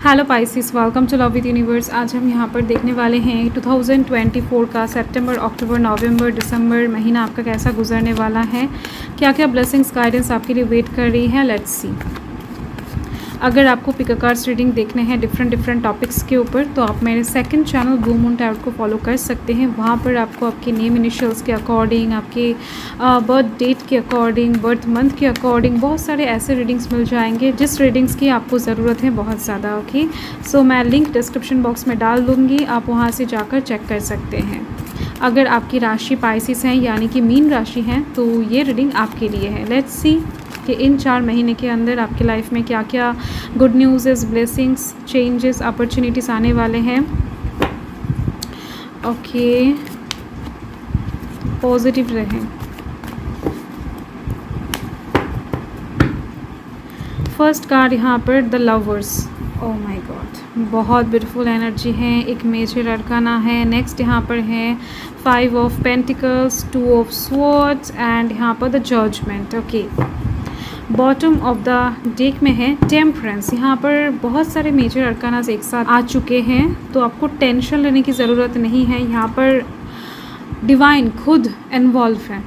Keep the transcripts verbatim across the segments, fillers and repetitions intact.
Hello Pisces, welcome to love with universe. आज हम यहाँ पर देखने वाले हैं टू थाउजेंड ट्वेंटी फोर का सितंबर, अक्टूबर, नवंबर, दिसंबर महीना आपका कैसा गुजरने वाला है, क्या क्या ब्लेसिंग्स गाइडेंस आपके लिए वेट कर रही है। Let's see. अगर आपको पिक अ कार्ड्स रीडिंग देखने हैं डिफरेंट डिफरेंट टॉपिक्स के ऊपर, तो आप मेरे second channel blue moon tarot को फॉलो कर सकते हैं। वहाँ पर आपको आपके नेम इनिशियल्स के अकॉर्डिंग, आपके बर्थ डेट के अकॉर्डिंग, बर्थ मंथ के अकॉर्डिंग बहुत सारे ऐसे रीडिंग्स मिल जाएंगे जिस रीडिंग्स की आपको ज़रूरत है बहुत ज़्यादा। ओके, सो मैं लिंक डिस्क्रिप्शन बॉक्स में डाल दूँगी, आप वहाँ से जाकर चेक कर सकते हैं। अगर आपकी राशि पाइसिस हैं यानी कि मीन राशि हैं, तो ये रीडिंग आपके लिए है। लेट्स सी कि इन चार महीने के अंदर आपकी लाइफ में क्या क्या good news, blessings, changes, opportunities आने वाले हैं। ओके, पॉजिटिव रहें। फर्स्ट कार्ड यहाँ पर the lovers. Oh my god, बहुत ब्यूटीफुल एनर्जी है। एक मेजर अरकाना है। नेक्स्ट यहाँ पर है five of pentacles, two of swords and यहाँ पर the judgement. Okay, bottom of the deck में है टेम्परेंस। यहाँ पर बहुत सारे मेजर अरकानास एक साथ आ चुके हैं, तो आपको टेंशन लेने की ज़रूरत नहीं है। यहाँ पर डिवाइन खुद इन्वॉल्व है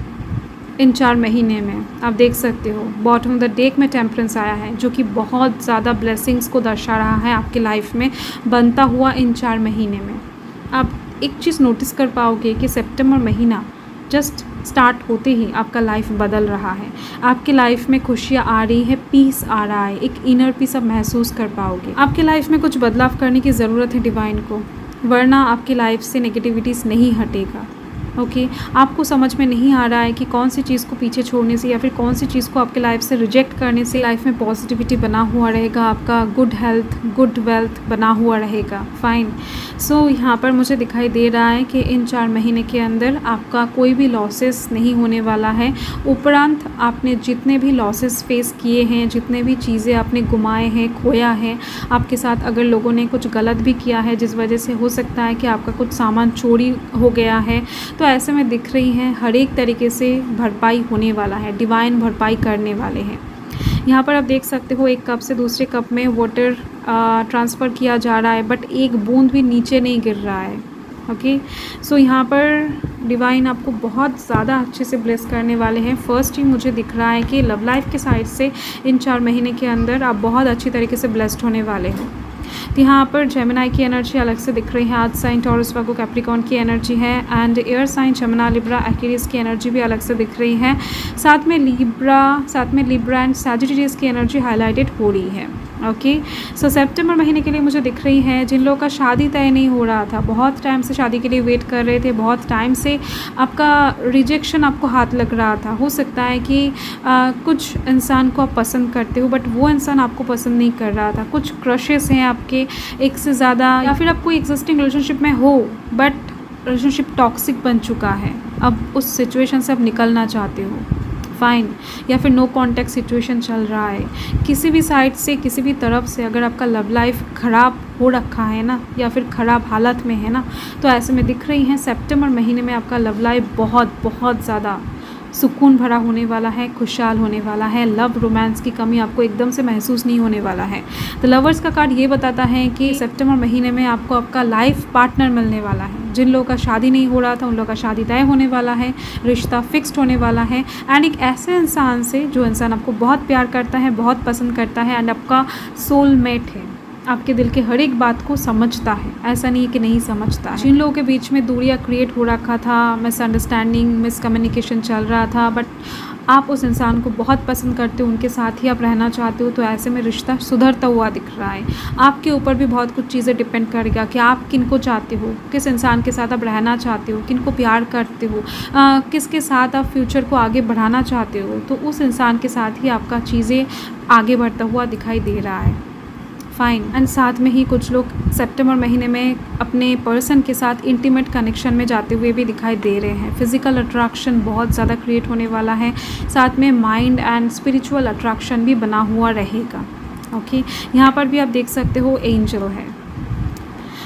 इन चार महीने में, आप देख सकते हो। बॉटम ऑफ द डेक में टेम्परेंस आया है, जो कि बहुत ज़्यादा ब्लेसिंग्स को दर्शा रहा है आपकी लाइफ में बनता हुआ इन चार महीने में। आप एक चीज़ नोटिस कर पाओगे कि सितंबर महीना जस्ट स्टार्ट होते ही आपका लाइफ बदल रहा है। आपकी लाइफ में खुशियाँ आ रही है, पीस आ रहा है, एक इनर पीस आप महसूस कर पाओगे। आपकी लाइफ में कुछ बदलाव करने की ज़रूरत है डिवाइन को, वरना आपकी लाइफ से नेगेटिविटीज़ नहीं हटेगा। ओके okay, आपको समझ में नहीं आ रहा है कि कौन सी चीज़ को पीछे छोड़ने से या फिर कौन सी चीज़ को आपके लाइफ से रिजेक्ट करने से लाइफ में पॉजिटिविटी बना हुआ रहेगा, आपका गुड हेल्थ, गुड वेल्थ बना हुआ रहेगा। फाइन। सो so, यहाँ पर मुझे दिखाई दे रहा है कि इन चार महीने के अंदर आपका कोई भी लॉसेस नहीं होने वाला है। उपरांत आपने जितने भी लॉसेस फेस किए हैं, जितने भी चीज़ें आपने गुमाए हैं, खोया है, आपके साथ अगर लोगों ने कुछ गलत भी किया है जिस वजह से हो सकता है कि आपका कुछ सामान चोरी हो गया है, तो ऐसे में दिख रही हैं हर एक तरीके से भरपाई होने वाला है। डिवाइन भरपाई करने वाले हैं। यहाँ पर आप देख सकते हो एक कप से दूसरे कप में वाटर ट्रांसफ़र किया जा रहा है, बट एक बूंद भी नीचे नहीं गिर रहा है। ओके, सो यहाँ पर डिवाइन आपको बहुत ज़्यादा अच्छे से ब्लेस करने वाले हैं। फर्स्ट ही मुझे दिख रहा है कि लव लाइफ के साइड से इन चार महीने के अंदर आप बहुत अच्छी तरीके से ब्लेस्ड होने वाले हैं। तो यहाँ पर जेमिनाई की एनर्जी अलग से दिख रही है, आज साइन टॉरस वर्गो कैप्रिकॉर्न की एनर्जी है, and air sign Gemini, Libra, Aquarius की एनर्जी भी अलग से दिख रही है। साथ में लिब्रा साथ में लिब्रा एंड सैजिटेरियस की एनर्जी हाईलाइटेड हो रही है। ओके, सो सितंबर महीने के लिए मुझे दिख रही है जिन लोगों का शादी तय नहीं हो रहा था, बहुत टाइम से शादी के लिए वेट कर रहे थे, बहुत टाइम से आपका रिजेक्शन आपको हाथ लग रहा था। हो सकता है कि आ, कुछ इंसान को आप पसंद करते हो बट वो इंसान आपको पसंद नहीं कर रहा था। कुछ क्रशेस हैं आपके एक से ज़्यादा, या फिर आप कोई एग्जिस्टिंग रिलेशनशिप में हो बट रिलेशनशिप टॉक्सिक बन चुका है, अब उस सिचुएशन से आप निकलना चाहते हो। फाइन। या फिर नो कॉन्टैक्ट सिचुएशन चल रहा है, किसी भी साइड से, किसी भी तरफ से अगर आपका लव लाइफ ख़राब हो रखा है ना, या फिर ख़राब हालत में है ना, तो ऐसे में दिख रही हैं सितंबर महीने में आपका लव लाइफ बहुत बहुत ज़्यादा सुकून भरा होने वाला है, खुशहाल होने वाला है। लव रोमांस की कमी आपको एकदम से महसूस नहीं होने वाला है। तो लवर्स का कार्ड ये बताता है कि सितंबर महीने में आपको आपका लाइफ पार्टनर मिलने वाला है। जिन लोगों का शादी नहीं हो रहा था उन लोगों का शादी तय होने वाला है, रिश्ता फिक्स्ड होने वाला है, एंड एक ऐसे इंसान से जो इंसान आपको बहुत प्यार करता है, बहुत पसंद करता है, एंड आपका सोलमेट है, आपके दिल के हर एक बात को समझता है, ऐसा नहीं है कि नहीं समझता है। जिन लोगों के बीच में दूरियां क्रिएट हो रखा था, मिसअंडरस्टैंडिंग, मिसकम्युनिकेशन चल रहा था, बट आप उस इंसान को बहुत पसंद करते हो, उनके साथ ही आप रहना चाहते हो, तो ऐसे में रिश्ता सुधरता हुआ दिख रहा है। आपके ऊपर भी बहुत कुछ चीज़ें डिपेंड करेगा कि आप किन को चाहते हो, किस इंसान के साथ आप रहना चाहते हो, किन को प्यार करते हो, आ, किसके साथ आप फ्यूचर को आगे बढ़ाना चाहते हो, तो उस इंसान के साथ ही आपका चीज़ें आगे बढ़ता हुआ दिखाई दे रहा है। फाइन। एंड साथ में ही कुछ लोग सितंबर महीने में अपने पर्सन के साथ इंटीमेट कनेक्शन में जाते हुए भी दिखाई दे रहे हैं। फिजिकल अट्रैक्शन बहुत ज़्यादा क्रिएट होने वाला है, साथ में माइंड एंड स्पिरिचुअल अट्रैक्शन भी बना हुआ रहेगा। ओके, यहाँ पर भी आप देख सकते हो एंजल है,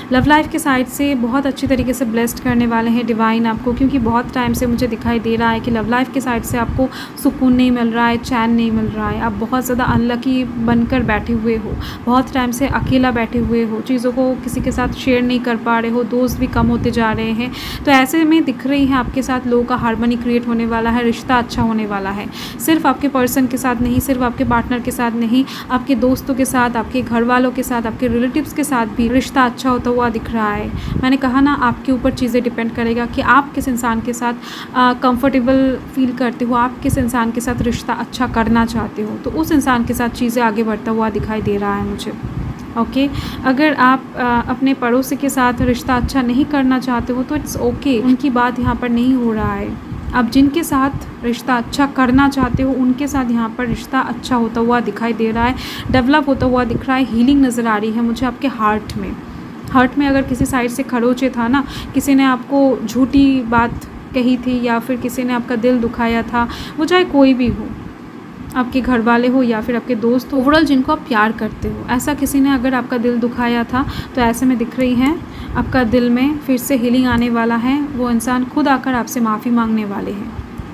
लव लाइफ के साइड से बहुत अच्छी तरीके से ब्लेस्ड करने वाले हैं डिवाइन आपको, क्योंकि बहुत टाइम से मुझे दिखाई दे रहा है कि लव लाइफ के साइड से आपको सुकून नहीं मिल रहा है, चैन नहीं मिल रहा है। आप बहुत ज़्यादा अनलकी बनकर बैठे हुए हो, बहुत टाइम से अकेला बैठे हुए हो, चीज़ों को किसी के साथ शेयर नहीं कर पा रहे हो, दोस्त भी कम होते जा रहे हैं। तो ऐसे में दिख रही है आपके साथ लोगों का हार्मनी क्रिएट होने वाला है, रिश्ता अच्छा होने वाला है। सिर्फ आपके पर्सन के साथ नहीं, सिर्फ आपके पार्टनर के साथ नहीं, आपके दोस्तों के साथ, आपके घर वालों के साथ, आपके रिलेटिव्स के साथ भी रिश्ता अच्छा होता हुआ दिख रहा है। मैंने कहा ना, आपके ऊपर चीज़ें डिपेंड करेगा कि आप किस इंसान के साथ कंफर्टेबल फील करते हो, आप किस इंसान के साथ रिश्ता अच्छा करना चाहते हो, तो उस इंसान के साथ चीज़ें आगे बढ़ता हुआ दिखाई दे रहा है मुझे। Okay okay? अगर आप आ, अपने पड़ोसी के साथ रिश्ता अच्छा नहीं करना चाहते हो तो इट्स ओके, उनकी बात यहाँ पर नहीं हो रहा है। आप जिनके साथ रिश्ता अच्छा करना चाहते हो उनके साथ यहाँ पर रिश्ता अच्छा होता हुआ दिखाई दे रहा है, डेवलप होता हुआ दिख रहा है। हीलिंग नज़र आ रही है मुझे आपके हार्ट में। हार्ट में अगर किसी साइड से खरोचे था ना, किसी ने आपको झूठी बात कही थी या फिर किसी ने आपका दिल दुखाया था, वो चाहे कोई भी हो, आपके घर वाले हो या फिर आपके दोस्त हो, ओवरऑल जिनको आप प्यार करते हो, ऐसा किसी ने अगर आपका दिल दुखाया था तो ऐसे में दिख रही है आपका दिल में फिर से हीलिंग आने वाला है। वो इंसान खुद आकर आपसे माफ़ी मांगने वाले हैं।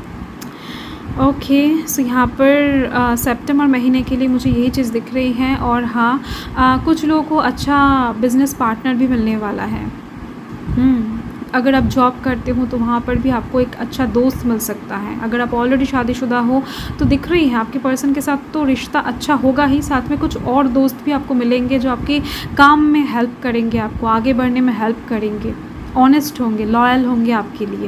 ओके, सो यहाँ पर सितंबर महीने के लिए मुझे यही चीज़ दिख रही है। और हाँ, आ, कुछ लोगों को अच्छा बिजनेस पार्टनर भी मिलने वाला है। हम्म अगर आप जॉब करते हो तो वहाँ पर भी आपको एक अच्छा दोस्त मिल सकता है। अगर आप ऑलरेडी शादीशुदा हो तो दिख रही है आपके पर्सन के साथ तो रिश्ता अच्छा होगा ही, साथ में कुछ और दोस्त भी आपको मिलेंगे जो आपके काम में हेल्प करेंगे, आपको आगे बढ़ने में हेल्प करेंगे, ऑनेस्ट होंगे, लॉयल होंगे आपके लिए।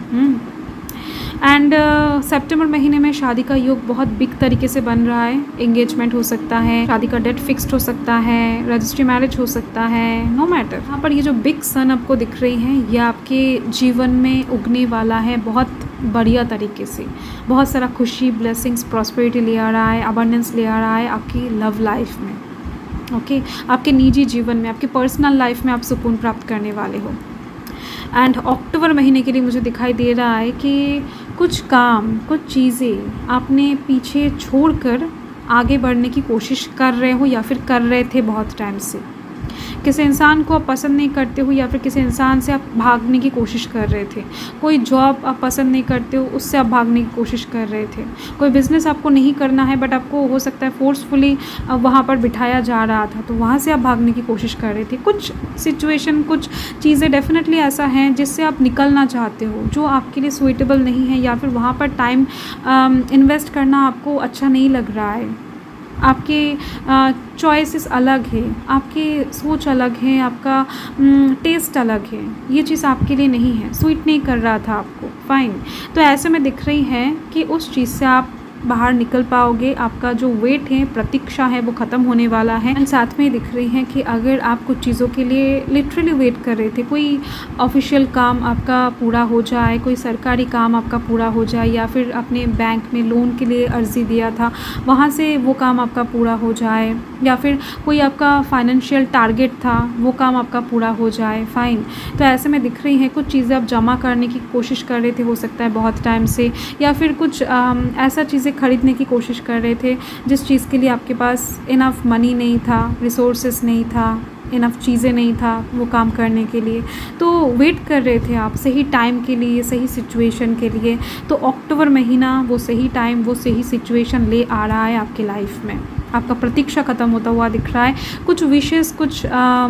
एंड सितंबर महीने में शादी का योग बहुत बिग तरीके से बन रहा है। एंगेजमेंट हो सकता है, शादी का डेट फिक्स्ड हो सकता है, रजिस्ट्री मैरिज हो सकता है, नो मैटर। यहाँ पर ये जो बिग सन आपको दिख रही है ये आपके जीवन में उगने वाला है बहुत बढ़िया तरीके से। बहुत सारा खुशी, ब्लेसिंग्स, प्रॉस्पेरिटी ले आ रहा है, अबंडेंस ले आ रहा है आपकी लव लाइफ में। Okay okay? आपके निजी जीवन में, आपके पर्सनल लाइफ में आप सुकून प्राप्त करने वाले हो। एंड अक्टूबर महीने के लिए मुझे दिखाई दे रहा है कि कुछ काम, कुछ चीज़ें आपने पीछे छोड़कर आगे बढ़ने की कोशिश कर रहे हो या फिर कर रहे थे बहुत टाइम से। किसी इंसान को आप पसंद नहीं करते हो या फिर किसी इंसान से आप भागने की कोशिश कर रहे थे। कोई जॉब आप पसंद नहीं करते हो, उससे आप भागने की कोशिश कर रहे थे। कोई बिज़नेस आपको नहीं करना है बट आपको हो सकता है फोर्सफुली वहाँ पर बिठाया जा रहा था, तो वहाँ से आप भागने की कोशिश कर रहे थे। कुछ सिचुएशन, कुछ चीज़ें डेफिनेटली ऐसा हैं जिससे आप निकलना चाहते हो, जो आपके लिए सुइटेबल नहीं है या फिर वहाँ पर टाइम इन्वेस्ट करना आपको अच्छा नहीं लग रहा है। आपके चॉइसेस अलग है, आपकी सोच अलग है, आपका टेस्ट अलग है। ये चीज़ आपके लिए नहीं है, सूट नहीं कर रहा था आपको, फाइन। तो ऐसे में दिख रही है कि उस चीज़ से आप बाहर निकल पाओगे। आपका जो वेट है, प्रतीक्षा है, वो ख़त्म होने वाला है। एंड साथ में दिख रही है कि अगर आप कुछ चीज़ों के लिए लिटरली वेट कर रहे थे, कोई ऑफिशियल काम आपका पूरा हो जाए, कोई सरकारी काम आपका पूरा हो जाए, या फिर अपने बैंक में लोन के लिए अर्ज़ी दिया था वहाँ से वो काम आपका पूरा हो जाए, या फिर कोई आपका फाइनेंशियल टारगेट था वो काम आपका पूरा हो जाए, फ़ाइन। तो ऐसे में दिख रही है कुछ चीज़ें आप जमा करने की कोशिश कर रहे थे, हो सकता है बहुत टाइम से, या फिर कुछ आ, ऐसा चीज़ें खरीदने की कोशिश कर रहे थे जिस चीज़ के लिए आपके पास इनफ मनी नहीं था, रिसोर्सेस नहीं था, इनफ चीज़ें नहीं था वो काम करने के लिए। तो वेट कर रहे थे आप सही टाइम के लिए, सही सिचुएशन के लिए। तो अक्टूबर महीना वो सही टाइम, वो सही सिचुएशन ले आ रहा है आपके लाइफ में। आपका प्रतीक्षा ख़त्म होता हुआ दिख रहा है। कुछ विशेस, कुछ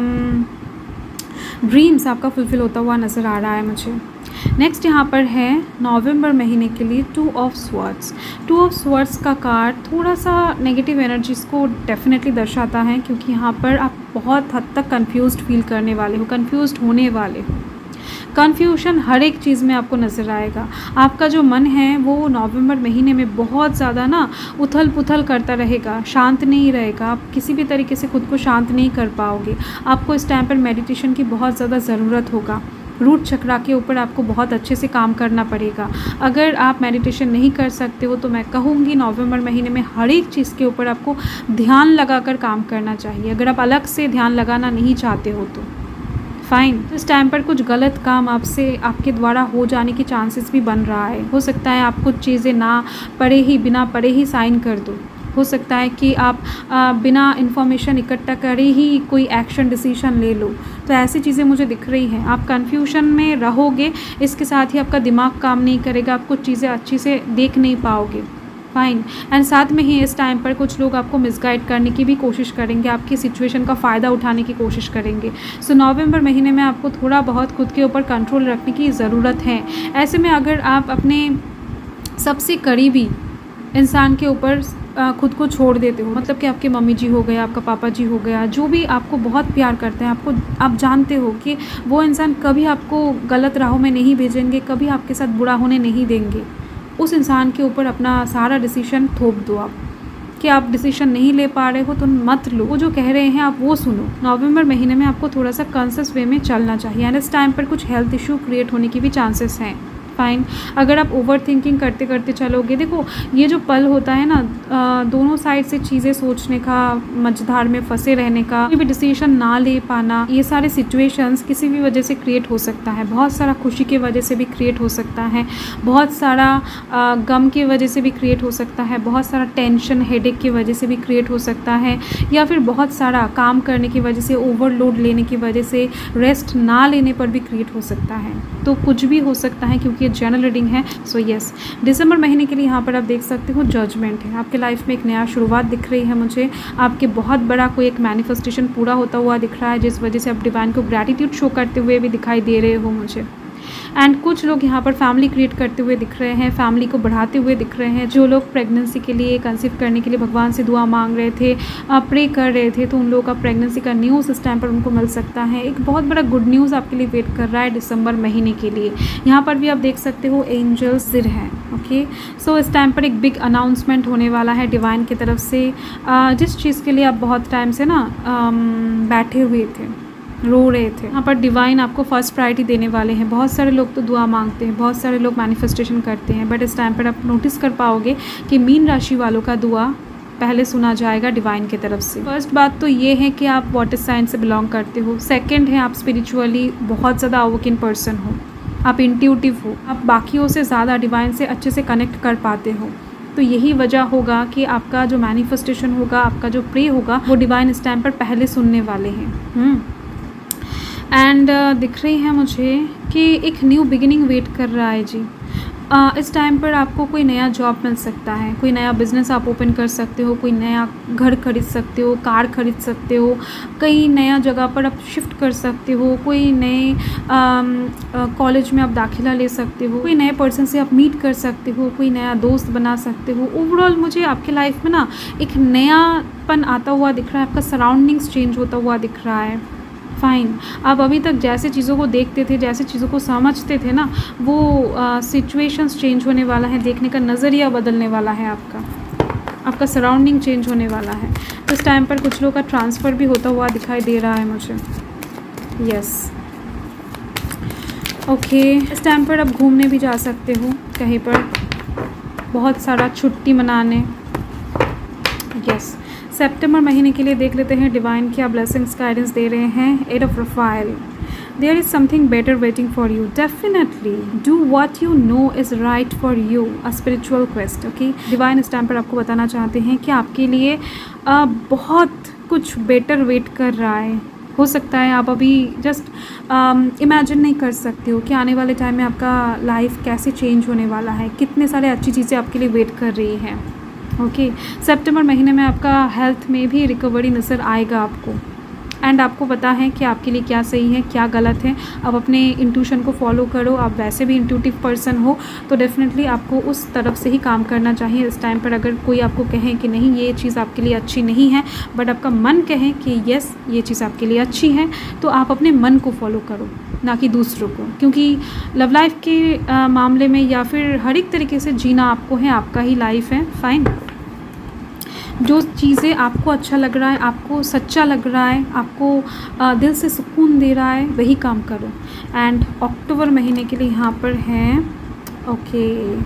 ड्रीम्स आपका फुलफ़िल होता हुआ नज़र आ रहा है मुझे। नेक्स्ट यहाँ पर है नवंबर महीने के लिए two of swords. Two of swords का कार्ड थोड़ा सा नेगेटिव एनर्जीज़ को डेफिनेटली दर्शाता है, क्योंकि यहाँ पर आप बहुत हद तक कंफ्यूज्ड फील करने वाले हो, कंफ्यूज्ड होने वाले हो। कन्फ्यूजन हर एक चीज़ में आपको नज़र आएगा। आपका जो मन है वो नवंबर महीने में बहुत ज़्यादा ना उथल पुथल करता रहेगा, शांत नहीं रहेगा। आप किसी भी तरीके से खुद को शांत नहीं कर पाओगे। आपको इस टाइम पर मेडिटेशन की बहुत ज़्यादा ज़रूरत होगा। रूट चक्रा के ऊपर आपको बहुत अच्छे से काम करना पड़ेगा। अगर आप मेडिटेशन नहीं कर सकते हो तो मैं कहूँगी नवंबर महीने में हर एक चीज़ के ऊपर आपको ध्यान लगाकर काम करना चाहिए। अगर आप अलग से ध्यान लगाना नहीं चाहते हो तो फाइन। इस टाइम पर कुछ गलत काम आपसे, आपके द्वारा हो जाने की चांसेस भी बन रहा है। हो सकता है आप कुछ चीज़ें ना पढ़े ही, बिना पढ़े ही साइन कर दो, हो सकता है कि आप आ, बिना इन्फॉर्मेशन इकट्ठा करे ही कोई एक्शन डिसीजन ले लो। तो ऐसी चीज़ें मुझे दिख रही हैं। आप कन्फ्यूजन में रहोगे, इसके साथ ही आपका दिमाग काम नहीं करेगा, आप कुछ चीज़ें अच्छी से देख नहीं पाओगे। फाइन। एंड साथ में ही इस टाइम पर कुछ लोग आपको मिसगाइड करने की भी कोशिश करेंगे, आपकी सिचुएशन का फ़ायदा उठाने की कोशिश करेंगे। सो नवंबर महीने में आपको थोड़ा बहुत खुद के ऊपर कंट्रोल रखने की ज़रूरत है। ऐसे में अगर आप अपने सबसे करीबी इंसान के ऊपर खुद को छोड़ देते हो, मतलब कि आपके मम्मी जी हो गए, आपका पापा जी हो गया, जो भी आपको बहुत प्यार करते हैं, आपको आप जानते हो कि वो इंसान कभी आपको गलत राहों में नहीं भेजेंगे, कभी आपके साथ बुरा होने नहीं देंगे, उस इंसान के ऊपर अपना सारा डिसीजन थोप दो आप कि आप डिसीजन नहीं ले पा रहे हो तो मत लो, वो जो कह रहे हैं आप वो सुनो। नवंबर महीने में आपको थोड़ा सा कॉन्शियस वे में चलना चाहिए एंड इस टाइम पर कुछ हेल्थ इशू क्रिएट होने की भी चांसेस हैं। फाइन। अगर आप ओवर थिंकिंग करते करते चलोगे, देखो ये जो पल होता है ना, दोनों साइड से चीज़ें सोचने का, मझधार में फंसे रहने का, कोई भी डिसीजन ना ले पाना, ये सारे सिचुएशंस किसी भी वजह से क्रिएट हो सकता है। बहुत सारा खुशी की वजह से भी क्रिएट हो सकता है, बहुत सारा गम की वजह से भी क्रिएट हो सकता है, बहुत सारा टेंशन हेडेक की वजह से भी क्रिएट हो सकता है, या फिर बहुत सारा काम करने की वजह से, ओवरलोड लेने की वजह से, रेस्ट ना लेने पर भी क्रिएट हो सकता है। तो कुछ भी हो सकता है क्योंकि जनरल रीडिंग है। सो यस, दिसंबर महीने के लिए यहाँ पर आप देख सकते हो जजमेंट है। आपके लाइफ में एक नया शुरुआत दिख रही है मुझे, आपके बहुत बड़ा कोई एक मैनिफेस्टेशन पूरा होता हुआ दिख रहा है, जिस वजह से आप डिवाइन को ग्रैटिट्यूड शो करते हुए भी दिखाई दे रहे हो मुझे। एंड कुछ लोग यहाँ पर फैमिली क्रिएट करते हुए दिख रहे हैं, फैमिली को बढ़ाते हुए दिख रहे हैं। जो लोग प्रेगनेंसी के लिए, कंसीव करने के लिए भगवान से दुआ मांग रहे थे, प्रे कर रहे थे, तो उन लोगों का प्रेगनेंसी का न्यूज़ इस टाइम पर उनको मिल सकता है। एक बहुत बड़ा गुड न्यूज़ आपके लिए वेट कर रहा है दिसंबर महीने के लिए। यहाँ पर भी आप देख सकते हो एंजल्स सिर हैं। ओके, सो इस टाइम पर एक बिग अनाउंसमेंट होने वाला है डिवाइन की तरफ से। जिस चीज़ के लिए आप बहुत टाइम से ना बैठे हुए थे, रो रहे थे, यहाँ पर डिवाइन आपको फर्स्ट प्रायोरिटी देने वाले हैं। बहुत सारे लोग तो दुआ मांगते हैं, बहुत सारे लोग मैनिफेस्टेशन करते हैं, बट इस टाइम पर आप नोटिस कर पाओगे कि मीन राशि वालों का दुआ पहले सुना जाएगा डिवाइन की तरफ से। फर्स्ट बात तो ये है कि आप वाटर साइन से बिलोंग करते हो। सेकंड है आप स्पिरिचुअली बहुत ज़्यादा अवोकिन पर्सन हो, आप इंट्यूटिव हो, आप बाकियों से ज़्यादा डिवाइन से अच्छे से कनेक्ट कर पाते हो। तो यही वजह होगा कि आपका जो मैनिफेस्टेशन होगा, आपका जो प्रे होगा, वो डिवाइन इस टाइम पर पहले सुनने वाले हैं। एंड uh, दिख रही है मुझे कि एक न्यू बिगिनिंग वेट कर रहा है जी। uh, इस टाइम पर आपको कोई नया जॉब मिल सकता है, कोई नया बिज़नेस आप ओपन कर सकते हो, कोई नया घर खरीद सकते हो, कार खरीद सकते हो, कई नया जगह पर आप शिफ्ट कर सकते हो, कोई नए कॉलेज में आप दाखिला ले सकते हो, कोई नए पर्सन से आप मीट कर सकते हो, कोई नया दोस्त बना सकते हो। ओवरऑल मुझे आपके लाइफ में ना एक नयापन आता हुआ दिख रहा है, आपका सराउंडिंग्स चेंज होता हुआ दिख रहा है। फाइन। आप अभी तक जैसे चीज़ों को देखते थे, जैसे चीज़ों को समझते थे ना, वो सिचुएशंस uh, चेंज होने वाला है, देखने का नज़रिया बदलने वाला है, आपका आपका सराउंडिंग चेंज होने वाला है। तो इस टाइम पर कुछ लोगों का ट्रांसफ़र भी होता हुआ दिखाई दे रहा है मुझे। Yes, okay. इस टाइम पर आप घूमने भी जा सकते हो कहीं पर, बहुत सारा छुट्टी मनाने। यस, सितंबर महीने के लिए देख लेते हैं डिवाइन क्या ब्लेसिंग्स गाइडेंस दे रहे हैं। Eight of Raphael, there is something better waiting for you, definitely do what you know is right for you, a spiritual quest. Okay, divine इस टाइम पर आपको बताना चाहते हैं कि आपके लिए आ, बहुत कुछ बेटर वेट कर रहा है। हो सकता है आप अभी जस्ट इमेजिन नहीं कर सकते हो कि आने वाले टाइम में आपका लाइफ कैसे चेंज होने वाला है, कितने सारे अच्छी चीज़ें आपके लिए वेट कर रही हैं। Okay okay. सितंबर महीने में आपका हेल्थ में भी रिकवरी नज़र आएगा आपको, एंड आपको पता है कि आपके लिए क्या सही है, क्या गलत है। आप अपने इंट्यूशन को फॉलो करो, आप वैसे भी इंट्यूटिव पर्सन हो, तो डेफिनेटली आपको उस तरफ से ही काम करना चाहिए। इस टाइम पर अगर कोई आपको कहे कि नहीं ये चीज़ आपके लिए अच्छी नहीं है, बट आपका मन कहे कि येस ये चीज़ आपके लिए अच्छी है, तो आप अपने मन को फॉलो करो, ना कि दूसरों को, क्योंकि लव लाइफ के आ, मामले में या फिर हर एक तरीके से जीना आपको है, आपका ही लाइफ है। फाइन। जो चीज़ें आपको अच्छा लग रहा है, आपको सच्चा लग रहा है, आपको आ, दिल से सुकून दे रहा है, वही काम करो। एंड अक्टूबर महीने के लिए यहाँ पर हैं ओके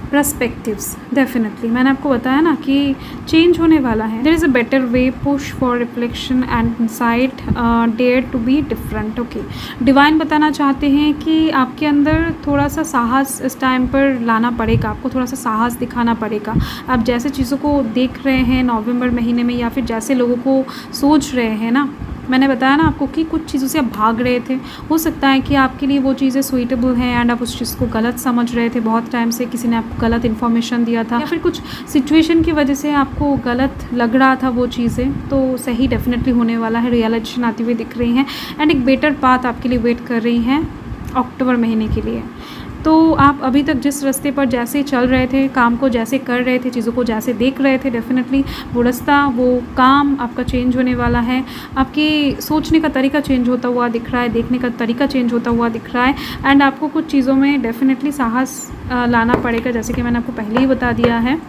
पर्सपेक्टिव्स, डेफिनेटली मैंने आपको बताया ना कि चेंज होने वाला है। There is a better way, push for reflection and insight, dare to be different. Okay, divine बताना चाहते हैं कि आपके अंदर थोड़ा सा साहस इस टाइम पर लाना पड़ेगा, आपको थोड़ा सा साहस दिखाना पड़ेगा। आप जैसे चीज़ों को देख रहे हैं नवंबर महीने में, या फिर जैसे लोगों को सोच रहे हैं ना, मैंने बताया ना आपको कि कुछ चीज़ों से आप भाग रहे थे, हो सकता है कि आपके लिए वो चीज़ें सुइटेबल हैं एंड आप उस चीज़ को गलत समझ रहे थे बहुत टाइम से, किसी ने आपको गलत इन्फॉर्मेशन दिया था, या फिर कुछ सिचुएशन की वजह से आपको गलत लग रहा था वो चीज़ें, तो सही डेफिनेटली होने वाला है। रियलाइजेशन आती हुई दिख रही हैं एंड एक बेटर पाथ आपके लिए वेट कर रही हैं अक्टूबर महीने के लिए। तो आप अभी तक जिस रास्ते पर जैसे चल रहे थे, काम को जैसे कर रहे थे, चीज़ों को जैसे देख रहे थे, डेफिनेटली वो रास्ता, वो काम आपका चेंज होने वाला है। आपके सोचने का तरीका चेंज होता हुआ दिख रहा है, देखने का तरीका चेंज होता हुआ दिख रहा है एंड आपको कुछ चीज़ों में डेफिनेटली साहस लाना पड़ेगा, जैसे कि मैंने आपको पहले ही बता दिया है।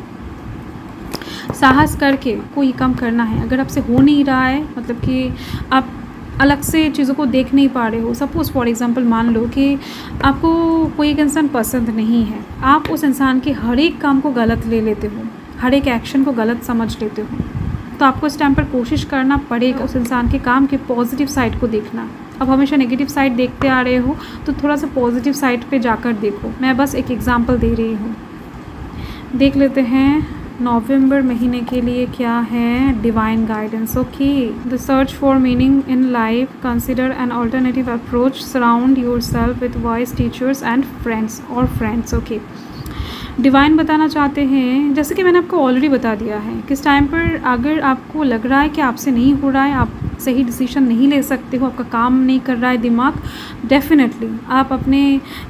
साहस करके कोई काम करना है। अगर आपसे हो नहीं रहा है, मतलब कि आप अलग से चीज़ों को देख नहीं पा रहे हो, सपोज़ फॉर एग्ज़ाम्पल मान लो कि आपको कोई एक इंसान पसंद नहीं है, आप उस इंसान के हर एक काम को गलत ले लेते हो, हर एक एक्शन को गलत समझ लेते हो, तो आपको इस टाइम पर कोशिश करना पड़ेगा उस इंसान के काम के पॉजिटिव साइड को देखना। अब हमेशा नेगेटिव साइड देखते आ रहे हो तो थोड़ा सा पॉजिटिव साइड पे जाकर देखो। मैं बस एक एग्ज़ाम्पल दे रही हूँ। देख लेते हैं नवंबर महीने के लिए क्या है divine guidance. Okay, the search for meaning in life, consider an alternative approach, surround yourself with wise teachers and friends और फ्रेंड्स। ओके, डिवाइन बताना चाहते हैं, जैसे कि मैंने आपको ऑलरेडी बता दिया है, किस टाइम पर अगर आपको लग रहा है कि आपसे नहीं हो रहा है, आप सही डिसीजन नहीं ले सकते हो, आपका काम नहीं कर रहा है दिमाग, डेफिनेटली आप अपने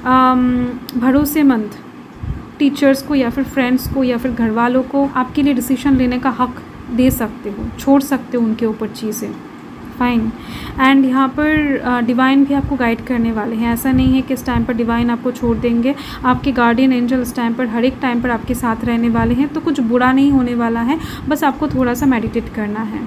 भरोसेमंद टीचर्स को या फिर फ्रेंड्स को या फिर घर वालों को आपके लिए डिसीजन लेने का हक दे सकते हो, छोड़ सकते हो उनके ऊपर चीज़ें। फाइन, एंड यहाँ पर डिवाइन भी आपको गाइड करने वाले हैं। ऐसा नहीं है कि इस टाइम पर डिवाइन आपको छोड़ देंगे, आपके गार्डियन एंजल इस टाइम पर हर एक टाइम पर आपके साथ रहने वाले हैं, तो कुछ बुरा नहीं होने वाला है, बस आपको थोड़ा सा मेडिटेट करना है।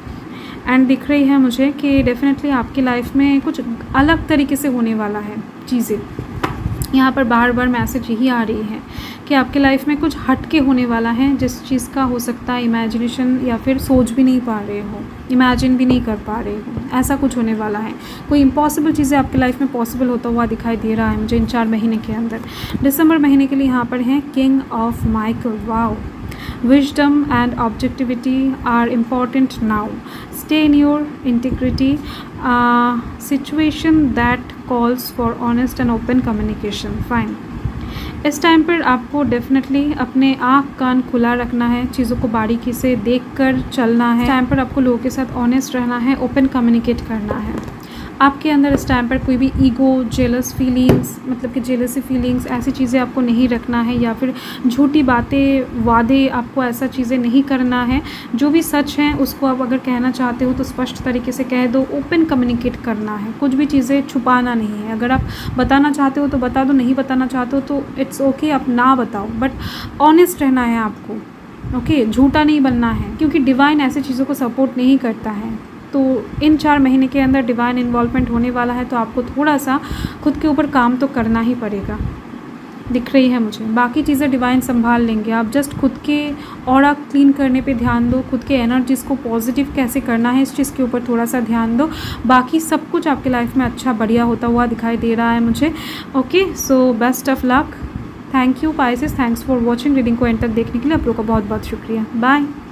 एंड दिख रही है मुझे कि डेफिनेटली आपकी लाइफ में कुछ अलग तरीके से होने वाला है चीज़ें। यहाँ पर बार बार मैसेज यही आ रही है कि आपके लाइफ में कुछ हटके होने वाला है, जिस चीज़ का हो सकता है इमेजिनेशन या फिर सोच भी नहीं पा रहे हो, इमेजिन भी नहीं कर पा रहे हो, ऐसा कुछ होने वाला है। कोई इम्पॉसिबल चीज़ें आपके लाइफ में पॉसिबल होता हुआ दिखाई दे रहा है मुझे इन चार महीने के अंदर। दिसंबर महीने के लिए यहाँ पर हैं king of Michael. Wow, wisdom and objectivity are important now. Stay in your integrity. Uh, situation that calls for honest and open communication. Fine. इस टाइम पर आपको डेफिनेटली अपने आँख कान खुला रखना है, चीज़ों को बारीकी से देखकर चलना है। इस टाइम पर आपको लोगों के साथ ऑनेस्ट रहना है, ओपन कम्युनिकेट करना है। आपके अंदर इस टाइम पर कोई भी ईगो, जेलस फीलिंग्स, मतलब कि जेलसी फीलिंग्स, ऐसी चीज़ें आपको नहीं रखना है, या फिर झूठी बातें, वादे, आपको ऐसा चीज़ें नहीं करना है। जो भी सच है उसको आप अगर कहना चाहते हो तो स्पष्ट तरीके से कह दो, ओपन कम्युनिकेट करना है, कुछ भी चीज़ें छुपाना नहीं है। अगर आप बताना चाहते हो तो बता दो, नहीं बताना चाहते हो तो इट्स ओके, आप ना बताओ, बट ऑनेस्ट रहना है आपको। Okay okay? झूठा नहीं बनना है, क्योंकि डिवाइन ऐसी चीज़ों को सपोर्ट नहीं करता है। तो इन चार महीने के अंदर डिवाइन इन्वॉल्वमेंट होने वाला है, तो आपको थोड़ा सा खुद के ऊपर काम तो करना ही पड़ेगा, दिख रही है मुझे। बाकी चीज़ें डिवाइन संभाल लेंगे, आप जस्ट खुद के ऑरा क्लीन करने पे ध्यान दो, खुद के एनर्जीज़ को पॉजिटिव कैसे करना है इस चीज़ के ऊपर थोड़ा सा ध्यान दो। बाकी सब कुछ आपके लाइफ में अच्छा बढ़िया होता हुआ दिखाई दे रहा है मुझे। Okay, so best of luck. Thank you Pisces, thanks for watching. Reading को एंड तक देखने के लिए आप लोगों का बहुत बहुत शुक्रिया। बाय।